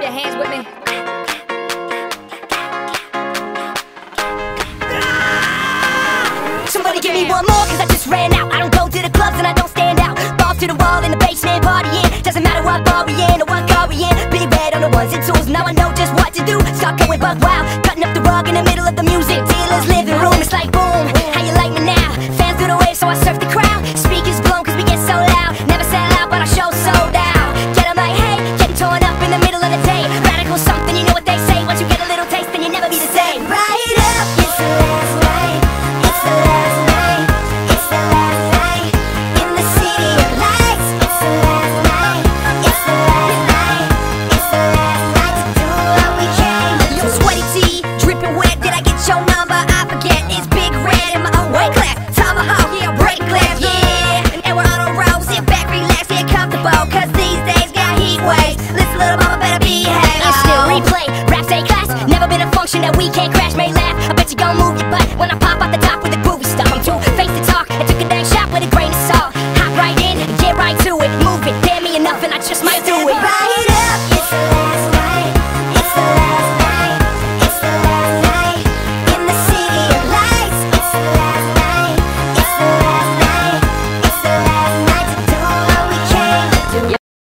clap your hands with me. Somebody give me one more, cause I just ran out. I don't go to the clubs and I don't stand out. Balls to the wall in the basement partying. Doesn't matter what bar we in or what car we in. Big red on the ones and twos, now I know just what to do. Start going buck wild, cutting up the rug in the middle of the